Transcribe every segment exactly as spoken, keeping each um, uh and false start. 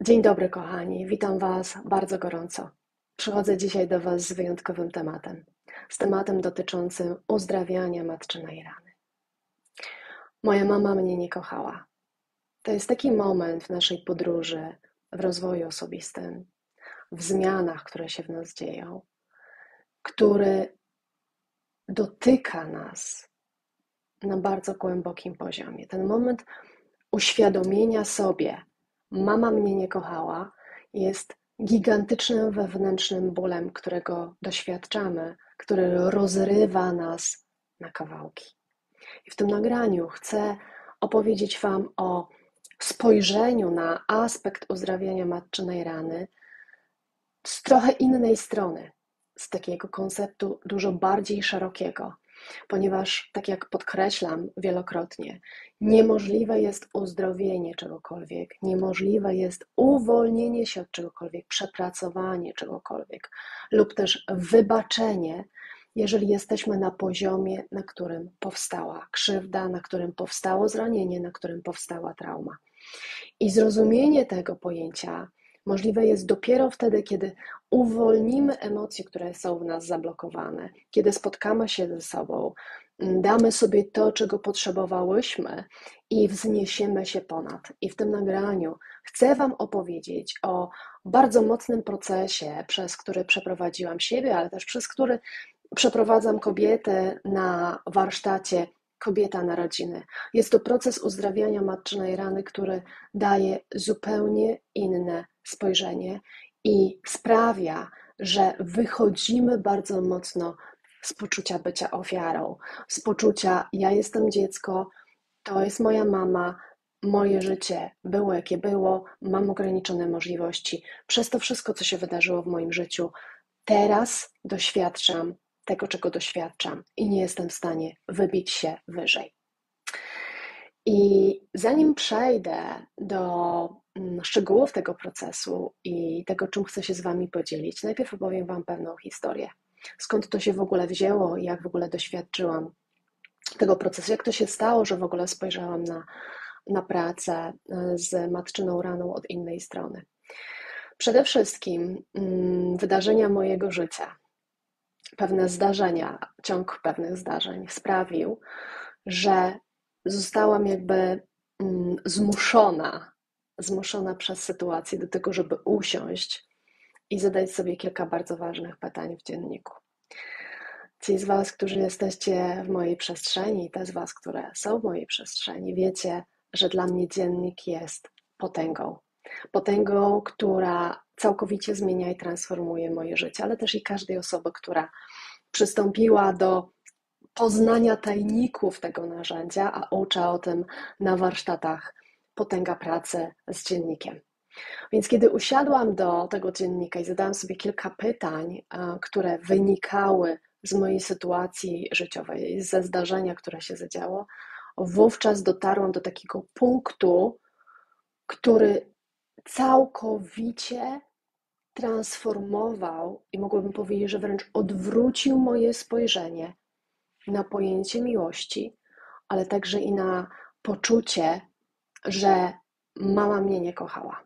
Dzień dobry, kochani. Witam Was bardzo gorąco. Przychodzę dzisiaj do Was z wyjątkowym tematem. Z tematem dotyczącym uzdrawiania matczynej rany. Moja mama mnie nie kochała. To jest taki moment w naszej podróży, w rozwoju osobistym, w zmianach, które się w nas dzieją, który dotyka nas na bardzo głębokim poziomie. Ten moment uświadomienia sobie, mama mnie nie kochała, jest gigantycznym wewnętrznym bólem, którego doświadczamy, który rozrywa nas na kawałki. I w tym nagraniu chcę opowiedzieć Wam o spojrzeniu na aspekt uzdrawiania matczynej rany z trochę innej strony, z takiego konceptu dużo bardziej szerokiego, ponieważ, tak jak podkreślam wielokrotnie, niemożliwe jest uzdrowienie czegokolwiek, niemożliwe jest uwolnienie się od czegokolwiek, przepracowanie czegokolwiek lub też wybaczenie, jeżeli jesteśmy na poziomie, na którym powstała krzywda, na którym powstało zranienie, na którym powstała trauma. I zrozumienie tego pojęcia możliwe jest dopiero wtedy, kiedy uwolnimy emocje, które są w nas zablokowane, kiedy spotkamy się ze sobą, damy sobie to, czego potrzebowałyśmy i wzniesiemy się ponad. I w tym nagraniu chcę Wam opowiedzieć o bardzo mocnym procesie, przez który przeprowadziłam siebie, ale też przez który przeprowadzam kobiety na warsztacie Kobieta na rodziny. Jest to proces uzdrawiania matczynej rany, który daje zupełnie inne spojrzenie i sprawia, że wychodzimy bardzo mocno z poczucia bycia ofiarą, z poczucia ja jestem dziecko, to jest moja mama, moje życie było jakie było, mam ograniczone możliwości. Przez to wszystko, co się wydarzyło w moim życiu, teraz doświadczam tego, czego doświadczam i nie jestem w stanie wybić się wyżej. I zanim przejdę do szczegółów tego procesu i tego, czym chcę się z Wami podzielić, najpierw opowiem Wam pewną historię. Skąd to się w ogóle wzięło i jak w ogóle doświadczyłam tego procesu, jak to się stało, że w ogóle spojrzałam na, na pracę z matczyną raną od innej strony. Przede wszystkim wydarzenia mojego życia, pewne zdarzenia, ciąg pewnych zdarzeń sprawił, że zostałam jakby zmuszona, zmuszona przez sytuację do tego, żeby usiąść i zadać sobie kilka bardzo ważnych pytań w dzienniku. Ci z Was, którzy jesteście w mojej przestrzeni, te z Was, które są w mojej przestrzeni, wiecie, że dla mnie dziennik jest potęgą. Potęgą, która całkowicie zmienia i transformuje moje życie, ale też i każdej osoby, która przystąpiła do poznania tajników tego narzędzia, a uczę o tym na warsztatach Potęga pracy z dziennikiem. Więc kiedy usiadłam do tego dziennika i zadałam sobie kilka pytań, które wynikały z mojej sytuacji życiowej, ze zdarzenia, które się zadziało, wówczas dotarłam do takiego punktu, który całkowicie transformował i mogłabym powiedzieć, że wręcz odwrócił moje spojrzenie na pojęcie miłości, ale także i na poczucie, że mama mnie nie kochała.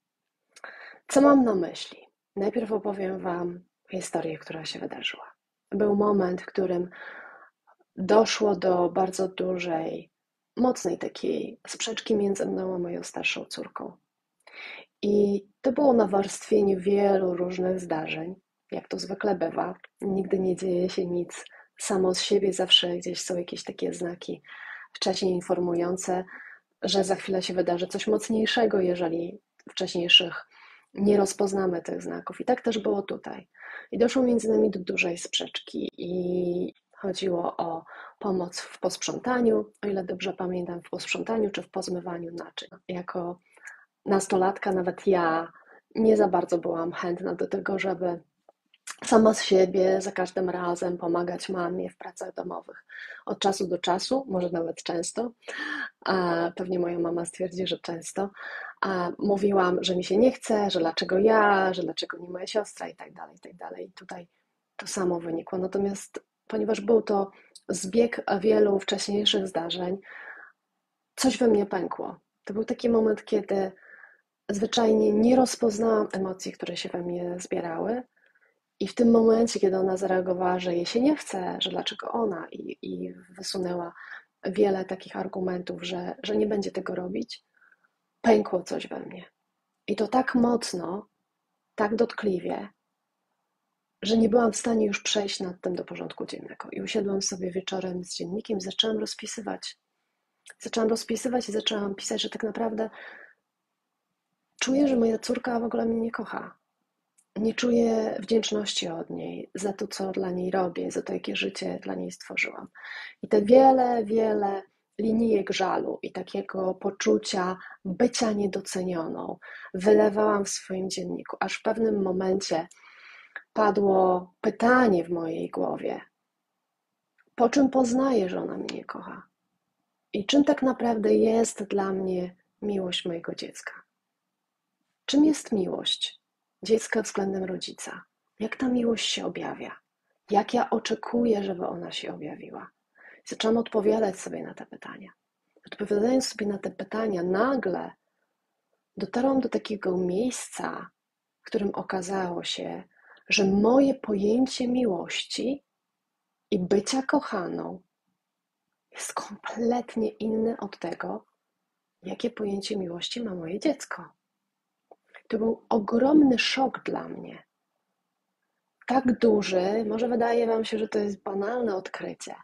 Co mam na myśli? Najpierw opowiem Wam historię, która się wydarzyła. Był moment, w którym doszło do bardzo dużej, mocnej takiej sprzeczki między mną a moją starszą córką. I to było nawarstwienie wielu różnych zdarzeń, jak to zwykle bywa. Nigdy nie dzieje się nic samo z siebie, zawsze gdzieś są jakieś takie znaki wcześniej informujące, że za chwilę się wydarzy coś mocniejszego, jeżeli wcześniejszych nie rozpoznamy tych znaków. I tak też było tutaj. I doszło między nami do dużej sprzeczki i chodziło o pomoc w posprzątaniu, o ile dobrze pamiętam, w posprzątaniu czy w pozmywaniu naczyń. Jako nastolatka nawet ja nie za bardzo byłam chętna do tego, żeby sama z siebie za każdym razem pomagać mamie w pracach domowych. Od czasu do czasu, może nawet często, a pewnie moja mama stwierdzi, że często, a mówiłam, że mi się nie chce, że dlaczego ja, że dlaczego nie moja siostra i tak dalej, i tak dalej. I tutaj to samo wynikło. Natomiast ponieważ był to zbieg wielu wcześniejszych zdarzeń, coś we mnie pękło. To był taki moment, kiedy zwyczajnie nie rozpoznałam emocji, które się we mnie zbierały. I w tym momencie, kiedy ona zareagowała, że jej się nie chce, że dlaczego ona, i, i wysunęła wiele takich argumentów, że, że nie będzie tego robić, pękło coś we mnie. I to tak mocno, tak dotkliwie, że nie byłam w stanie już przejść nad tym do porządku dziennego. I usiadłam sobie wieczorem z dziennikiem i zaczęłam rozpisywać. Zaczęłam rozpisywać i zaczęłam pisać, że tak naprawdę czuję, że moja córka w ogóle mnie nie kocha. Nie czuję wdzięczności od niej za to, co dla niej robię, za to, jakie życie dla niej stworzyłam. I te wiele, wiele linijek żalu i takiego poczucia bycia niedocenioną wylewałam w swoim dzienniku, aż w pewnym momencie padło pytanie w mojej głowie: po czym poznaję, że ona mnie kocha? I czym tak naprawdę jest dla mnie miłość mojego dziecka? Czym jest miłość dziecka względem rodzica? Jak ta miłość się objawia? Jak ja oczekuję, żeby ona się objawiła? Zaczęłam odpowiadać sobie na te pytania. Odpowiadając sobie na te pytania, nagle dotarłam do takiego miejsca, w którym okazało się, że moje pojęcie miłości i bycia kochaną jest kompletnie inne od tego, jakie pojęcie miłości ma moje dziecko. To był ogromny szok dla mnie. Tak duży, może wydaje wam się, że to jest banalne odkrycie,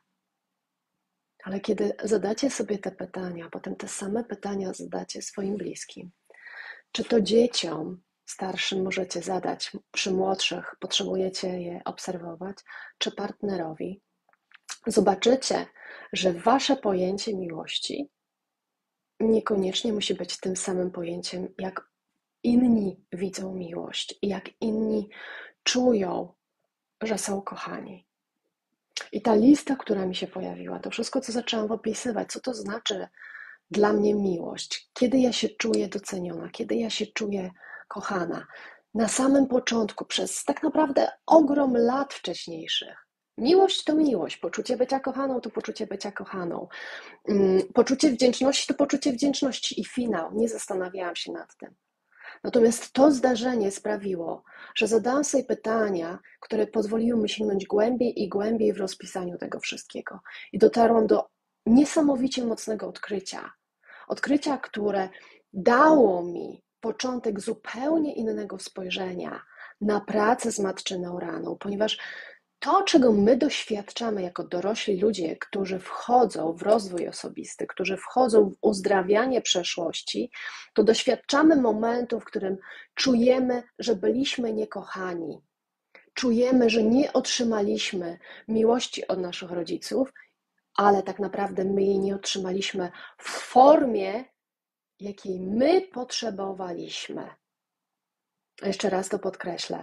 ale kiedy zadacie sobie te pytania, potem te same pytania zadacie swoim bliskim, czy to dzieciom starszym możecie zadać, przy młodszych potrzebujecie je obserwować, czy partnerowi, zobaczycie, że wasze pojęcie miłości niekoniecznie musi być tym samym pojęciem, jak inni widzą miłość i jak inni czują, że są kochani. I ta lista, która mi się pojawiła, to wszystko, co zaczęłam opisywać, co to znaczy dla mnie miłość, kiedy ja się czuję doceniona, kiedy ja się czuję kochana. Na samym początku, przez tak naprawdę ogrom lat wcześniejszych, miłość to miłość, poczucie bycia kochaną to poczucie bycia kochaną, poczucie wdzięczności to poczucie wdzięczności i finał. Nie zastanawiałam się nad tym. Natomiast to zdarzenie sprawiło, że zadałam sobie pytania, które pozwoliły mi sięgnąć głębiej i głębiej w rozpisaniu tego wszystkiego. I dotarłam do niesamowicie mocnego odkrycia. Odkrycia, które dało mi początek zupełnie innego spojrzenia na pracę z matczyną raną, ponieważ to, czego my doświadczamy jako dorośli ludzie, którzy wchodzą w rozwój osobisty, którzy wchodzą w uzdrawianie przeszłości, to doświadczamy momentu, w którym czujemy, że byliśmy niekochani. Czujemy, że nie otrzymaliśmy miłości od naszych rodziców, ale tak naprawdę my jej nie otrzymaliśmy w formie, jakiej my potrzebowaliśmy. Jeszcze raz to podkreślę.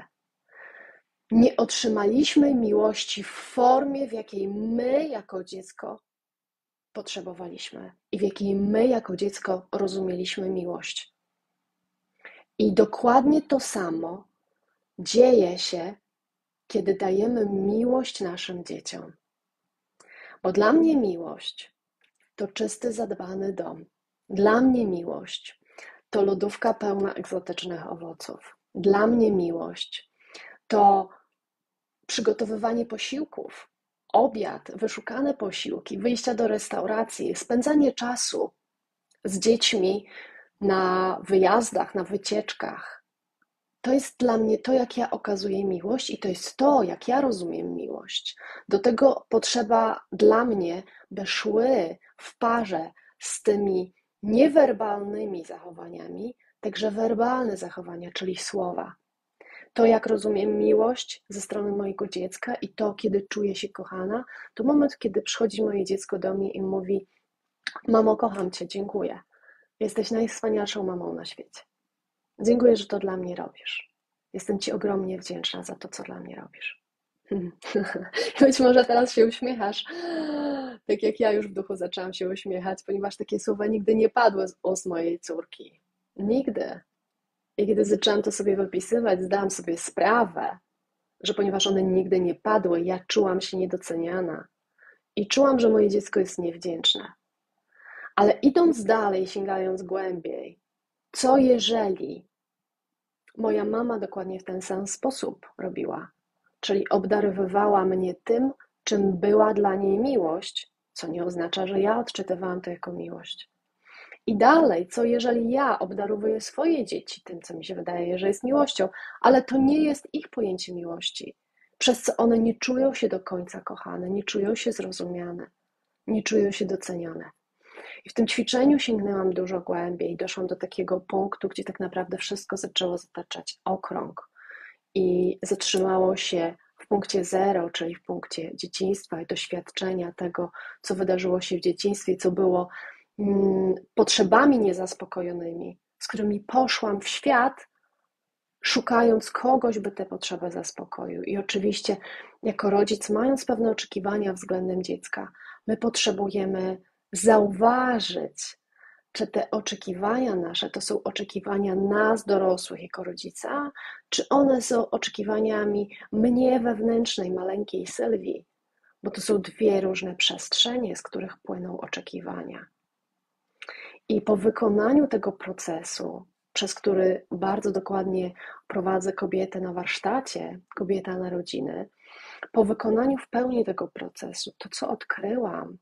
Nie otrzymaliśmy miłości w formie, w jakiej my jako dziecko potrzebowaliśmy i w jakiej my jako dziecko rozumieliśmy miłość. I dokładnie to samo dzieje się, kiedy dajemy miłość naszym dzieciom. Bo dla mnie miłość to czysty, zadbany dom. Dla mnie miłość to lodówka pełna egzotycznych owoców. Dla mnie miłość to przygotowywanie posiłków, obiad, wyszukane posiłki, wyjścia do restauracji, spędzanie czasu z dziećmi na wyjazdach, na wycieczkach. To jest dla mnie to, jak ja okazuję miłość i to jest to, jak ja rozumiem miłość. Do tego potrzeba dla mnie, by szły w parze z tymi niewerbalnymi zachowaniami, także werbalne zachowania, czyli słowa. To, jak rozumiem miłość ze strony mojego dziecka i to, kiedy czuję się kochana, to moment, kiedy przychodzi moje dziecko do mnie i mówi: mamo, kocham cię, dziękuję. Jesteś najwspanialszą mamą na świecie. Dziękuję, że to dla mnie robisz. Jestem ci ogromnie wdzięczna za to, co dla mnie robisz. Być może teraz się uśmiechasz, tak jak ja już w duchu zaczęłam się uśmiechać, ponieważ takie słowa nigdy nie padły z ust mojej córki. Nigdy. I kiedy zaczęłam to sobie wypisywać, zdałam sobie sprawę, że ponieważ one nigdy nie padły, ja czułam się niedoceniana i czułam, że moje dziecko jest niewdzięczne. Ale idąc dalej, sięgając głębiej, Co jeżeli moja mama dokładnie w ten sam sposób robiła? Czyli obdarowywała mnie tym, czym była dla niej miłość, co nie oznacza, że ja odczytywałam to jako miłość. I dalej, co jeżeli ja obdarowuję swoje dzieci tym, co mi się wydaje, że jest miłością, ale to nie jest ich pojęcie miłości, przez co one nie czują się do końca kochane, nie czują się zrozumiane, nie czują się doceniane. I w tym ćwiczeniu sięgnęłam dużo głębiej i doszłam do takiego punktu, gdzie tak naprawdę wszystko zaczęło zataczać okrąg i zatrzymało się w punkcie zero, czyli w punkcie dzieciństwa i doświadczenia tego, co wydarzyło się w dzieciństwie, co było mm, potrzebami niezaspokojonymi, z którymi poszłam w świat, szukając kogoś, by te potrzeby zaspokoił. I oczywiście, jako rodzic, mając pewne oczekiwania względem dziecka, my potrzebujemy zauważyć, czy te oczekiwania nasze to są oczekiwania nas, dorosłych, jako rodzica, czy one są oczekiwaniami mnie wewnętrznej, maleńkiej Sylwii, bo to są dwie różne przestrzenie, z których płyną oczekiwania. I po wykonaniu tego procesu, przez który bardzo dokładnie prowadzę kobietę na warsztacie, kobieta na rodziny, po wykonaniu w pełni tego procesu, to co odkryłam,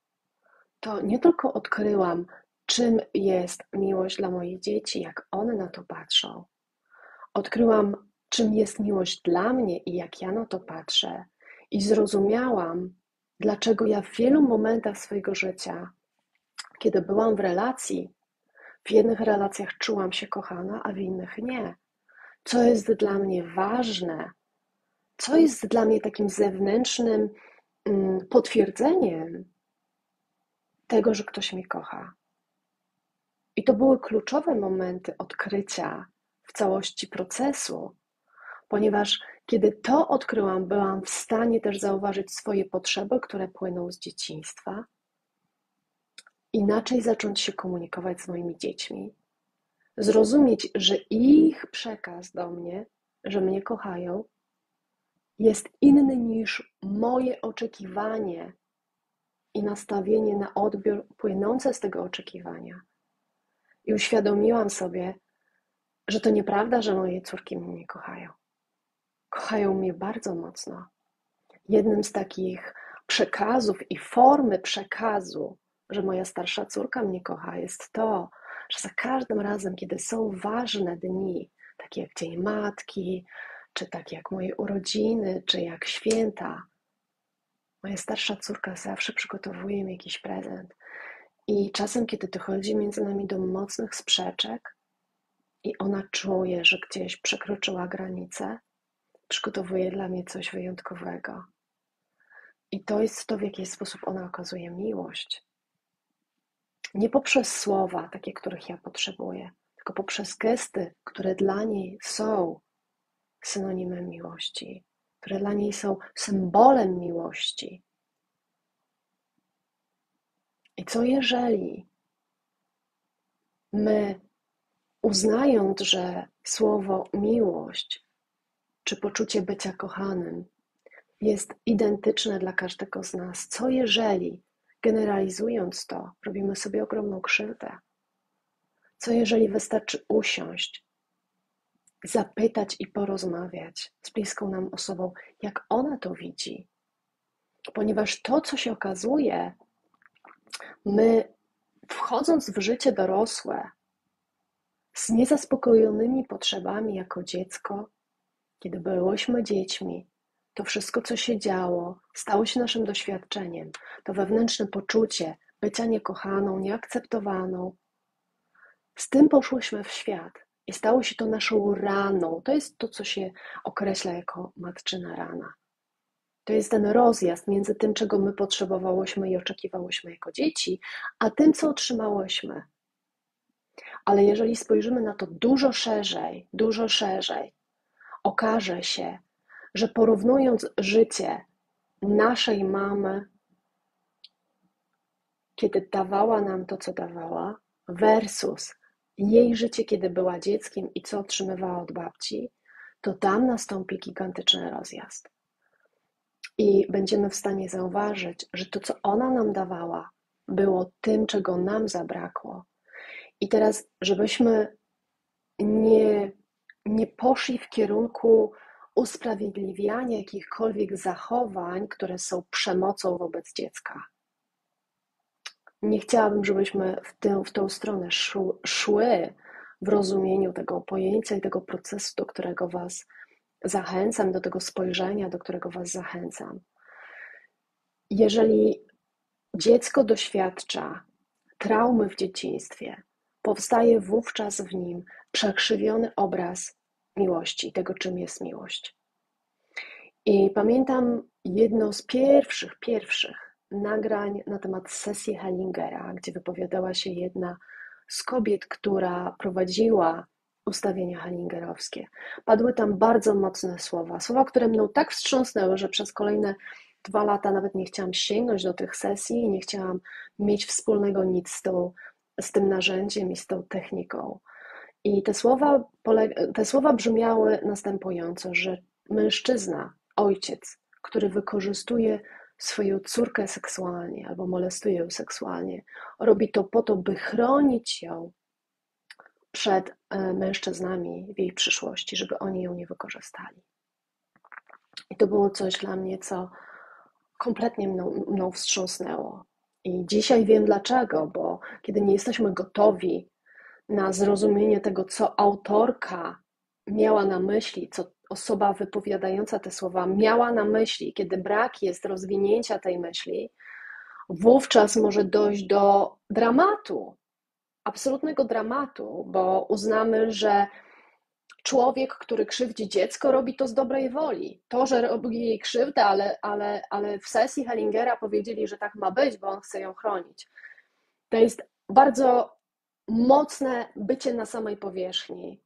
to nie tylko odkryłam, czym jest miłość dla moich dzieci, jak one na to patrzą. Odkryłam, czym jest miłość dla mnie i jak ja na to patrzę. I zrozumiałam, dlaczego ja w wielu momentach swojego życia, kiedy byłam w relacji, w jednych relacjach czułam się kochana, a w innych nie. Co jest dla mnie ważne, co jest dla mnie takim zewnętrznym mm, potwierdzeniem tego, że ktoś mnie kocha. I to były kluczowe momenty odkrycia w całości procesu, ponieważ kiedy to odkryłam, byłam w stanie też zauważyć swoje potrzeby, które płyną z dzieciństwa, inaczej zacząć się komunikować z moimi dziećmi, zrozumieć, że ich przekaz do mnie, że mnie kochają, jest inny niż moje oczekiwanie i nastawienie na odbiór płynące z tego oczekiwania. I uświadomiłam sobie, że to nieprawda, że moje córki mnie nie kochają. Kochają mnie bardzo mocno. Jednym z takich przekazów i formy przekazu, że moja starsza córka mnie kocha, jest to, że za każdym razem, kiedy są ważne dni, takie jak Dzień Matki, czy takie jak moje urodziny, czy jak święta, moja starsza córka zawsze przygotowuje mi jakiś prezent. I czasem, kiedy dochodzi między nami do mocnych sprzeczek i ona czuje, że gdzieś przekroczyła granicę, przygotowuje dla mnie coś wyjątkowego. I to jest to, w jaki sposób ona okazuje miłość. Nie poprzez słowa, takie, których ja potrzebuję, tylko poprzez gesty, które dla niej są synonimem miłości, które dla niej są symbolem miłości. I co jeżeli my, uznając, że słowo miłość czy poczucie bycia kochanym jest identyczne dla każdego z nas, co jeżeli, generalizując to, robimy sobie ogromną krzywdę? Co jeżeli wystarczy usiąść, zapytać i porozmawiać z bliską nam osobą, jak ona to widzi? Ponieważ to, co się okazuje, my wchodząc w życie dorosłe, z niezaspokojonymi potrzebami jako dziecko, kiedy byłyśmy dziećmi, to wszystko, co się działo, stało się naszym doświadczeniem. To wewnętrzne poczucie bycia niekochaną, nieakceptowaną. Z tym poszłyśmy w świat i stało się to naszą raną. To jest to, co się określa jako matczyna rana. To jest ten rozjazd między tym, czego my potrzebowałyśmy i oczekiwałyśmy jako dzieci, a tym, co otrzymałyśmy. Ale jeżeli spojrzymy na to dużo szerzej, dużo szerzej, okaże się, że porównując życie naszej mamy, kiedy dawała nam to, co dawała, versus jej życie, kiedy była dzieckiem i co otrzymywała od babci, to tam nastąpi gigantyczny rozjazd. I będziemy w stanie zauważyć, że to, co ona nam dawała, było tym, czego nam zabrakło. I teraz, żebyśmy nie, nie poszli w kierunku usprawiedliwiania jakichkolwiek zachowań, które są przemocą wobec dziecka. Nie chciałabym, żebyśmy w tę, w tą stronę szły, szły w rozumieniu tego pojęcia i tego procesu, do którego Was zachęcam, do tego spojrzenia, do którego Was zachęcam. Jeżeli dziecko doświadcza traumy w dzieciństwie, powstaje wówczas w nim przekrzywiony obraz miłości, tego czym jest miłość. I pamiętam jedno z pierwszych, pierwszych nagrań na temat sesji Hellingera, gdzie wypowiadała się jedna z kobiet, która prowadziła ustawienia hellingerowskie. Padły tam bardzo mocne słowa, słowa, które mną tak wstrząsnęły, że przez kolejne dwa lata nawet nie chciałam sięgnąć do tych sesji i nie chciałam mieć wspólnego nic z, tą, z tym narzędziem i z tą techniką. I te słowa, te słowa brzmiały następująco, że mężczyzna, ojciec, który wykorzystuje swoją córkę seksualnie albo molestuje ją seksualnie, robi to po to, by chronić ją przed mężczyznami w jej przyszłości, żeby oni ją nie wykorzystali. I to było coś dla mnie, co kompletnie mną, mną wstrząsnęło. I dzisiaj wiem dlaczego, bo kiedy nie jesteśmy gotowi na zrozumienie tego, co autorka miała na myśli, co osoba wypowiadająca te słowa miała na myśli, kiedy brak jest rozwinięcia tej myśli, wówczas może dojść do dramatu, absolutnego dramatu, bo uznamy, że człowiek, który krzywdzi dziecko, robi to z dobrej woli. To, że robi jej krzywdę, ale, ale, ale w sesji Hellingera powiedzieli, że tak ma być, bo on chce ją chronić. To jest bardzo mocne bycie na samej powierzchni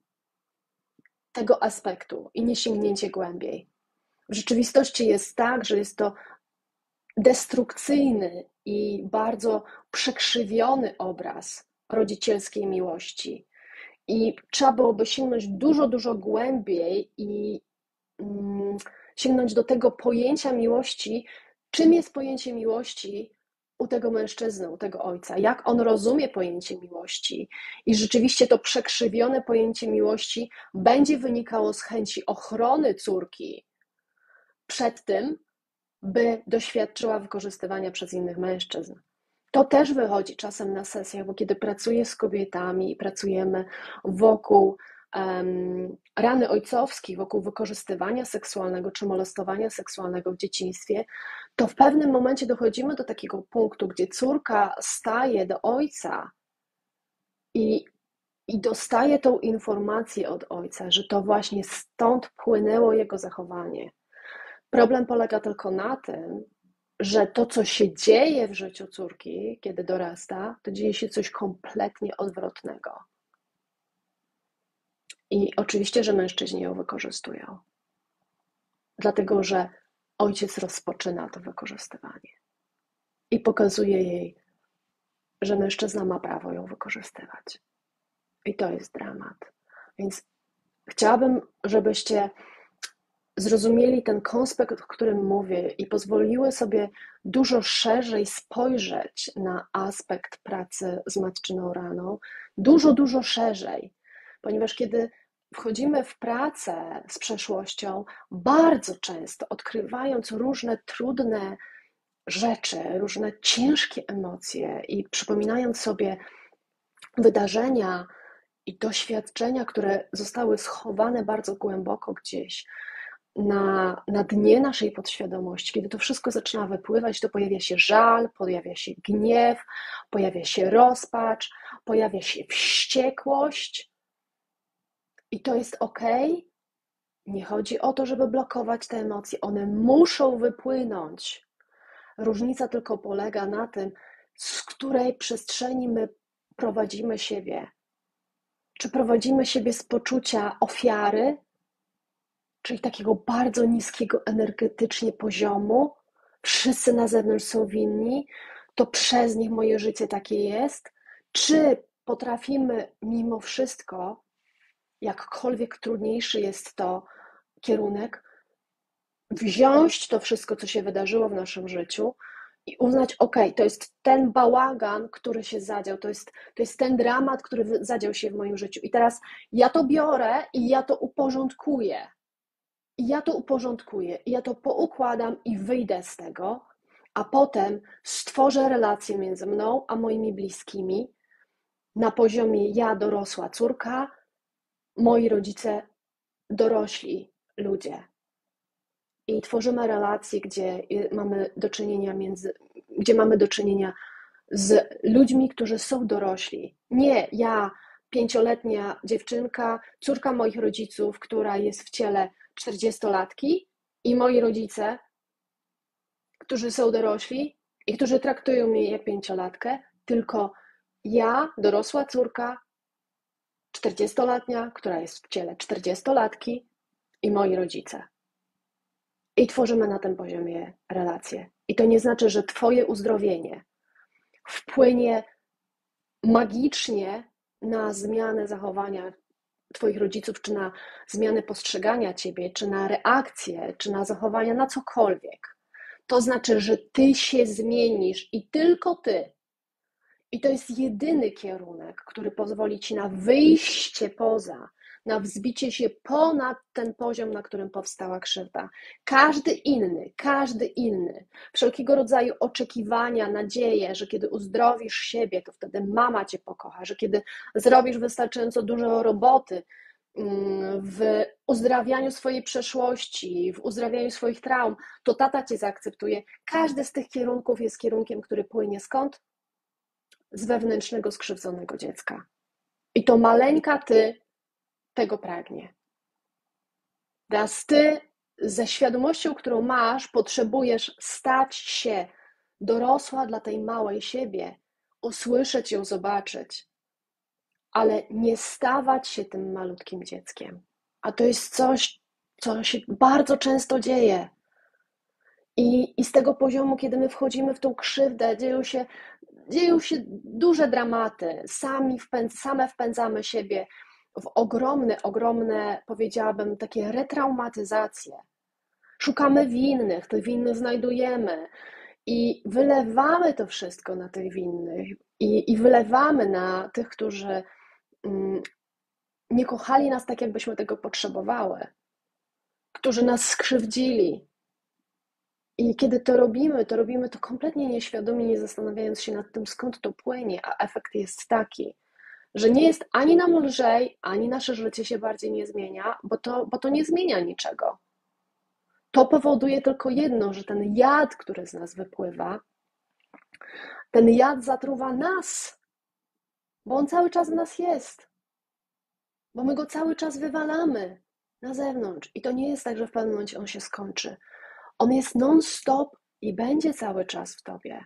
tego aspektu i nie sięgnięcie głębiej. W rzeczywistości jest tak, że jest to destrukcyjny i bardzo przekrzywiony obraz rodzicielskiej miłości. I trzeba byłoby sięgnąć dużo, dużo głębiej i mm, sięgnąć do tego pojęcia miłości, czym jest pojęcie miłości u tego mężczyzny, u tego ojca, jak on rozumie pojęcie miłości. I rzeczywiście to przekrzywione pojęcie miłości będzie wynikało z chęci ochrony córki przed tym, by doświadczyła wykorzystywania przez innych mężczyzn. To też wychodzi czasem na sesjach, bo kiedy pracuję z kobietami i pracujemy wokół um, rany ojcowskiej, wokół wykorzystywania seksualnego czy molestowania seksualnego w dzieciństwie, to w pewnym momencie dochodzimy do takiego punktu, gdzie córka staje do ojca i, i dostaje tą informację od ojca, że to właśnie stąd płynęło jego zachowanie. Problem polega tylko na tym, że to, co się dzieje w życiu córki, kiedy dorasta, to dzieje się coś kompletnie odwrotnego. I oczywiście, że mężczyźni ją wykorzystują. Dlatego, że ojciec rozpoczyna to wykorzystywanie. I pokazuje jej, że mężczyzna ma prawo ją wykorzystywać. I to jest dramat. Więc chciałabym, żebyście zrozumieli ten konspekt, o którym mówię i pozwoliły sobie dużo szerzej spojrzeć na aspekt pracy z matczyną raną, dużo, dużo szerzej, ponieważ kiedy wchodzimy w pracę z przeszłością, bardzo często odkrywając różne trudne rzeczy, różne ciężkie emocje i przypominając sobie wydarzenia i doświadczenia, które zostały schowane bardzo głęboko gdzieś, Na, na dnie naszej podświadomości, kiedy to wszystko zaczyna wypływać, to pojawia się żal, pojawia się gniew, pojawia się rozpacz, pojawia się wściekłość i to jest ok. Nie chodzi o to, żeby blokować te emocje, one muszą wypłynąć. Różnica tylko polega na tym, z której przestrzeni my prowadzimy siebie. Czy prowadzimy siebie z poczucia ofiary, czyli takiego bardzo niskiego energetycznie poziomu, wszyscy na zewnątrz są winni, to przez nich moje życie takie jest, czy potrafimy mimo wszystko, jakkolwiek trudniejszy jest to kierunek, wziąć to wszystko, co się wydarzyło w naszym życiu i uznać, ok, to jest ten bałagan, który się zadział, to jest, to jest ten dramat, który zadział się w moim życiu. I teraz ja to biorę i ja to uporządkuję. I ja to uporządkuję, i ja to poukładam i wyjdę z tego, a potem stworzę relacje między mną a moimi bliskimi na poziomie ja dorosła córka, moi rodzice dorośli ludzie. I tworzymy relacje, gdzie mamy do czynienia między, gdzie mamy do czynienia z ludźmi, którzy są dorośli. Nie ja, pięcioletnia dziewczynka, córka moich rodziców, która jest w ciele czterdziestolatki, i moi rodzice, którzy są dorośli i którzy traktują mnie jak pięciolatkę, tylko ja, dorosła córka, czterdziestoletnia, która jest w ciele czterdziestolatki, i moi rodzice. I tworzymy na tym poziomie relacje. I to nie znaczy, że twoje uzdrowienie wpłynie magicznie na zmianę zachowania twoich rodziców, czy na zmianę postrzegania ciebie, czy na reakcję, czy na zachowania, na cokolwiek. To znaczy, że ty się zmienisz i tylko ty. I to jest jedyny kierunek, który pozwoli ci na wyjście poza, na wzbicie się ponad ten poziom, na którym powstała krzywda. Każdy inny, każdy inny, wszelkiego rodzaju oczekiwania, nadzieje, że kiedy uzdrowisz siebie, to wtedy mama cię pokocha, że kiedy zrobisz wystarczająco dużo roboty w uzdrawianiu swojej przeszłości, w uzdrawianiu swoich traum, to tata cię zaakceptuje. Każdy z tych kierunków jest kierunkiem, który płynie skąd? Z wewnętrznego skrzywdzonego dziecka. I to maleńka ty tego pragnie. Teraz ty ze świadomością, którą masz, potrzebujesz stać się dorosła dla tej małej siebie, usłyszeć ją, zobaczyć, ale nie stawać się tym malutkim dzieckiem. A to jest coś, co się bardzo często dzieje. I, I z tego poziomu, kiedy my wchodzimy w tą krzywdę, dzieją się, dzieją się duże dramaty. Sami wpędz, same wpędzamy siebie w ogromne, ogromne, powiedziałabym, takie retraumatyzacje. Szukamy winnych, tych winnych znajdujemy i wylewamy to wszystko na tych winnych i, i wylewamy na tych, którzy mm, nie kochali nas tak, jakbyśmy tego potrzebowały, którzy nas skrzywdzili. I kiedy to robimy, to robimy to kompletnie nieświadomie, nie zastanawiając się nad tym, skąd to płynie, a efekt jest taki, że nie jest ani nam lżej, ani nasze życie się bardziej nie zmienia, bo to, bo to nie zmienia niczego. To powoduje tylko jedno, że ten jad, który z nas wypływa, ten jad zatruwa nas, bo on cały czas w nas jest, bo my go cały czas wywalamy na zewnątrz. I to nie jest tak, że w pewnym momencie on się skończy. On jest non-stop i będzie cały czas w tobie.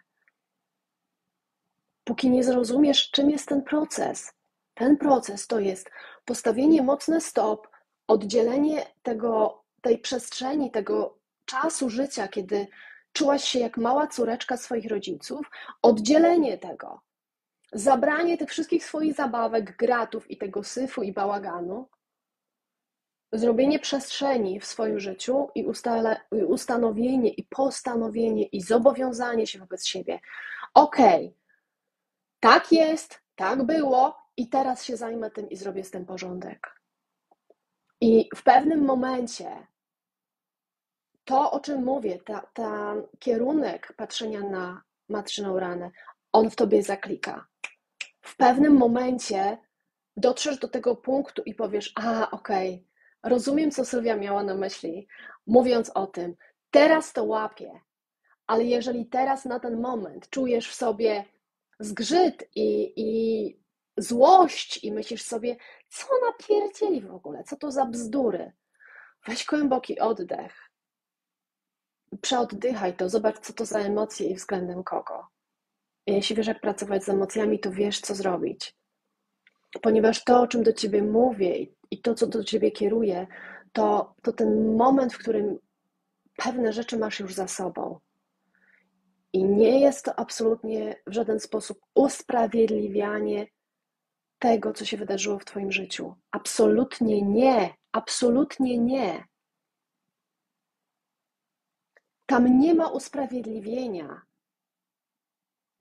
Póki nie zrozumiesz, czym jest ten proces. Ten proces to jest postawienie mocne stop, oddzielenie tego, tej przestrzeni, tego czasu życia, kiedy czułaś się jak mała córeczka swoich rodziców, oddzielenie tego, zabranie tych wszystkich swoich zabawek, gratów i tego syfu i bałaganu, zrobienie przestrzeni w swoim życiu i ustanowienie i postanowienie i zobowiązanie się wobec siebie. Okej, okay, tak jest, tak było i teraz się zajmę tym i zrobię z tym porządek. I w pewnym momencie to, o czym mówię, ta, ta kierunek patrzenia na matczyną ranę, on w tobie zaklika. W pewnym momencie dotrzesz do tego punktu i powiesz, a okej, okay, rozumiem, co Sylwia miała na myśli, mówiąc o tym, teraz to łapię, ale jeżeli teraz na ten moment czujesz w sobie zgrzyt i, i złość i myślisz sobie, co ona pierdzieli w ogóle, co to za bzdury, weź głęboki oddech, przeoddychaj to, zobacz, co to za emocje i względem kogo. I jeśli wiesz, jak pracować z emocjami, to wiesz, co zrobić. Ponieważ to, o czym do ciebie mówię i to, co do ciebie kieruje, to, to ten moment, w którym pewne rzeczy masz już za sobą. I nie jest to absolutnie w żaden sposób usprawiedliwianie tego, co się wydarzyło w twoim życiu. Absolutnie nie. Absolutnie nie. Tam nie ma usprawiedliwienia.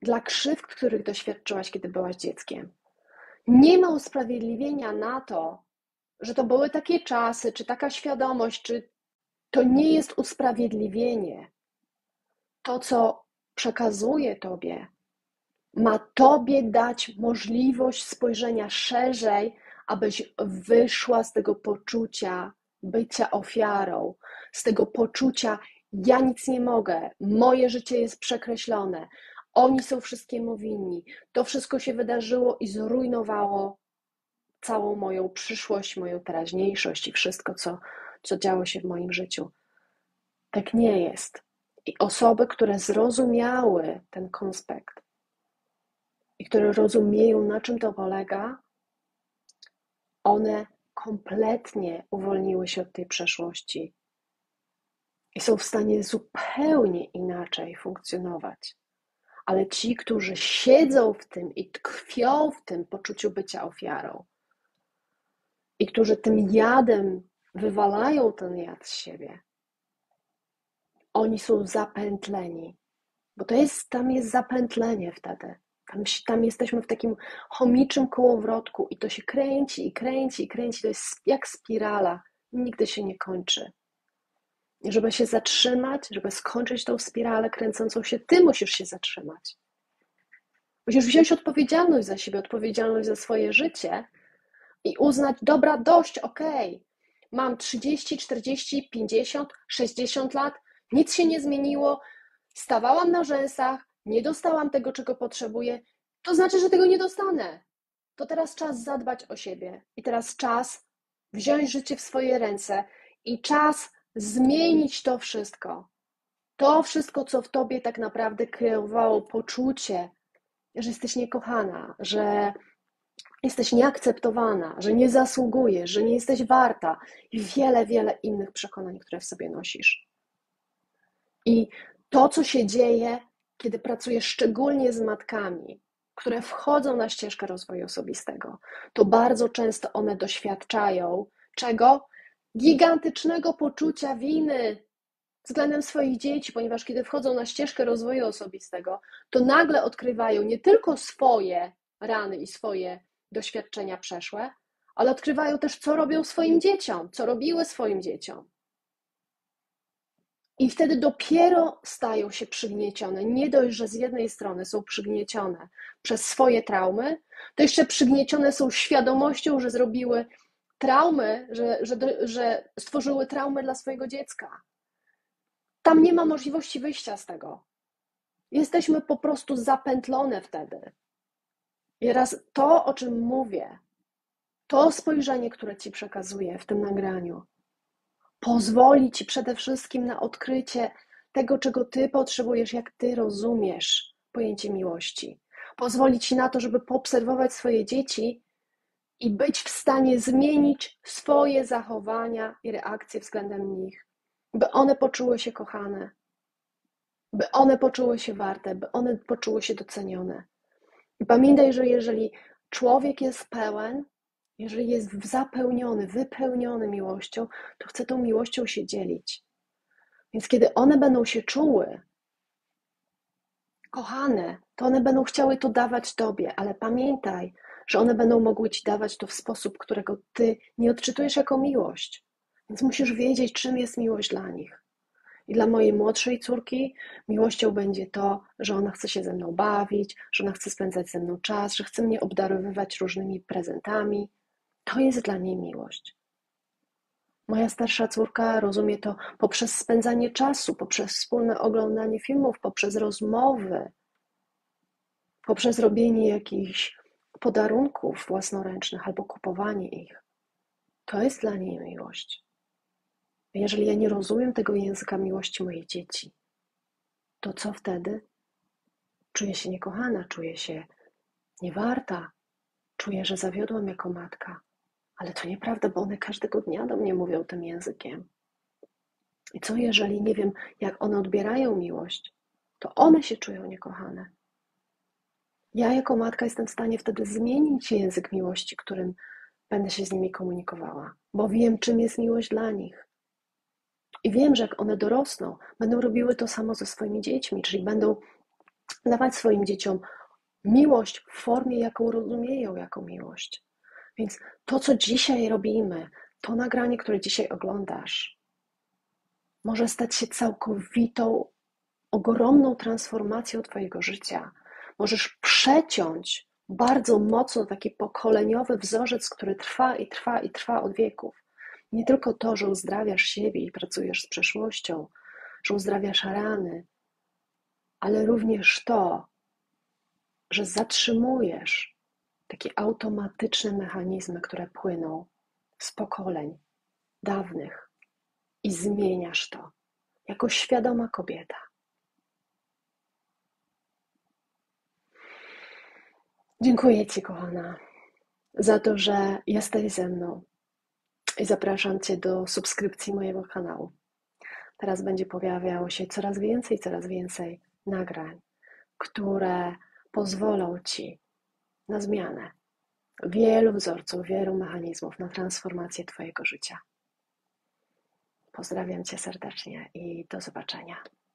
dla krzywd, których doświadczyłaś, kiedy byłaś dzieckiem. Nie ma usprawiedliwienia na to, że to były takie czasy, czy taka świadomość, czy to nie jest usprawiedliwienie. To, co przekazuje Tobie, ma Tobie dać możliwość spojrzenia szerzej, abyś wyszła z tego poczucia bycia ofiarą, z tego poczucia ja nic nie mogę, moje życie jest przekreślone, oni są wszystkiemu winni, to wszystko się wydarzyło i zrujnowało całą moją przyszłość, moją teraźniejszość i wszystko, co, co działo się w moim życiu. Tak nie jest. I osoby, które zrozumiały ten konspekt i które rozumieją, na czym to polega, one kompletnie uwolniły się od tej przeszłości i są w stanie zupełnie inaczej funkcjonować. Ale ci, którzy siedzą w tym i tkwią w tym poczuciu bycia ofiarą i którzy tym jadem wywalają ten jad z siebie, oni są zapętleni, bo to jest, tam jest zapętlenie wtedy. Tam, tam jesteśmy w takim chomiczym kołowrotku i to się kręci i kręci i kręci. To jest jak spirala. Nigdy się nie kończy. I żeby się zatrzymać, żeby skończyć tą spiralę kręcącą się, ty musisz się zatrzymać. Musisz wziąć odpowiedzialność za siebie, odpowiedzialność za swoje życie i uznać, dobra, dość, okej. Okay. Mam trzydzieści, czterdzieści, pięćdziesiąt, sześćdziesiąt lat, nic się nie zmieniło, stawałam na rzęsach, nie dostałam tego, czego potrzebuję, to znaczy, że tego nie dostanę. To teraz czas zadbać o siebie i teraz czas wziąć życie w swoje ręce i czas zmienić to wszystko. To wszystko, co w tobie tak naprawdę kreowało poczucie, że jesteś niekochana, że jesteś nieakceptowana, że nie zasługujesz, że nie jesteś warta i wiele, wiele innych przekonań, które w sobie nosisz. I to, co się dzieje, kiedy pracujesz szczególnie z matkami, które wchodzą na ścieżkę rozwoju osobistego, to bardzo często one doświadczają czego? Gigantycznego poczucia winy względem swoich dzieci, ponieważ kiedy wchodzą na ścieżkę rozwoju osobistego, to nagle odkrywają nie tylko swoje rany i swoje doświadczenia przeszłe, ale odkrywają też, co robią swoim dzieciom, co robiły swoim dzieciom. I wtedy dopiero stają się przygniecione. Nie dość, że z jednej strony są przygniecione przez swoje traumy, to jeszcze przygniecione są świadomością, że zrobiły traumy, że, że, że stworzyły traumy dla swojego dziecka. Tam nie ma możliwości wyjścia z tego. Jesteśmy po prostu zapętlone wtedy. I raz to, o czym mówię, to spojrzenie, które ci przekazuję w tym nagraniu, pozwoli ci przede wszystkim na odkrycie tego, czego ty potrzebujesz, jak ty rozumiesz pojęcie miłości. Pozwoli ci na to, żeby poobserwować swoje dzieci i być w stanie zmienić swoje zachowania i reakcje względem nich, by one poczuły się kochane, by one poczuły się warte, by one poczuły się docenione. I pamiętaj, że jeżeli człowiek jest pełen, jeżeli jest zapełniony, wypełniony miłością, to chce tą miłością się dzielić. Więc kiedy one będą się czuły kochane, to one będą chciały to dawać tobie, ale pamiętaj, że one będą mogły ci dawać to w sposób, którego ty nie odczytujesz jako miłość. Więc musisz wiedzieć, czym jest miłość dla nich. I dla mojej młodszej córki miłością będzie to, że ona chce się ze mną bawić, że ona chce spędzać ze mną czas, że chce mnie obdarowywać różnymi prezentami. To jest dla niej miłość. Moja starsza córka rozumie to poprzez spędzanie czasu, poprzez wspólne oglądanie filmów, poprzez rozmowy, poprzez robienie jakichś podarunków własnoręcznych albo kupowanie ich. To jest dla niej miłość. Jeżeli ja nie rozumiem tego języka miłości moich dzieci, to co wtedy? Czuję się niekochana, czuję się niewarta, czuję, że zawiodłam jako matka. Ale to nieprawda, bo one każdego dnia do mnie mówią tym językiem. I co jeżeli nie wiem, jak one odbierają miłość, to one się czują niekochane. Ja jako matka jestem w stanie wtedy zmienić język miłości, którym będę się z nimi komunikowała, bo wiem, czym jest miłość dla nich. I wiem, że jak one dorosną, będą robiły to samo ze swoimi dziećmi, czyli będą dawać swoim dzieciom miłość w formie, jaką rozumieją jako miłość. Więc to, co dzisiaj robimy, to nagranie, które dzisiaj oglądasz, może stać się całkowitą, ogromną transformacją Twojego życia. Możesz przeciąć bardzo mocno taki pokoleniowy wzorzec, który trwa i trwa i trwa od wieków. Nie tylko to, że uzdrawiasz siebie i pracujesz z przeszłością, że uzdrawiasz rany, ale również to, że zatrzymujesz takie automatyczne mechanizmy, które płyną z pokoleń dawnych i zmieniasz to jako świadoma kobieta. Dziękuję Ci, kochana, za to, że jesteś ze mną i zapraszam Cię do subskrypcji mojego kanału. Teraz będzie pojawiało się coraz więcej, coraz więcej nagrań, które pozwolą Ci na zmianę wielu wzorców, wielu mechanizmów, na transformację Twojego życia. Pozdrawiam Cię serdecznie i do zobaczenia.